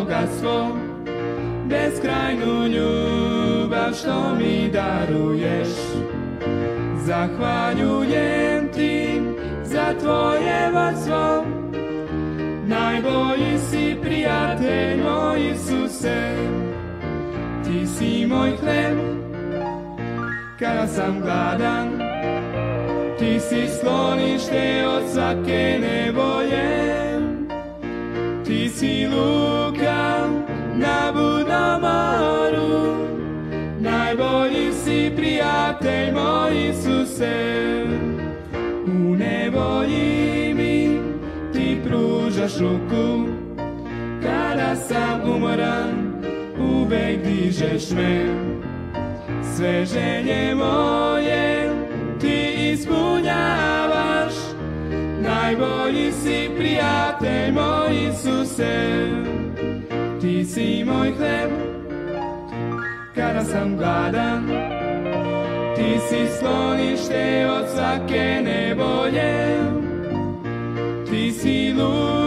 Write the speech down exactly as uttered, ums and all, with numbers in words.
bogatstvo, beskrajnu ljubav što mi daruješ. Zahvaljujem ti za tvoje vodstvo, najbolji si prijatelj moj Isuse. Ti si moj hleb kada sam gladan, ti si sklonište od svake nevolje. Ti si luka na budnom moru, najbolji si prijatelj moj Isuse. U nevolji mi ti pružaš ruku, kada sam umoran uvek dižeš me. Sve želje moje ti ispunjavaš, najbolji si prijatelj moj Isuse. Ti si moj hleb kada sam gladan, ti si sklonište od svake nevolje. Ti si lud